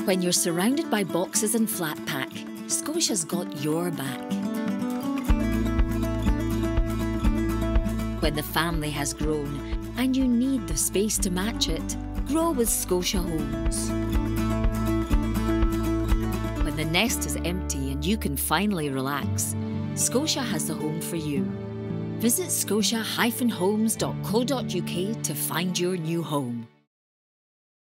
When you're surrounded by boxes and flat pack, Scotia's got your back. When the family has grown and you need the space to match it, grow with Scotia Homes. When the nest is empty and you can finally relax, Scotia has the home for you. Visit scotia-homes.co.uk to find your new home.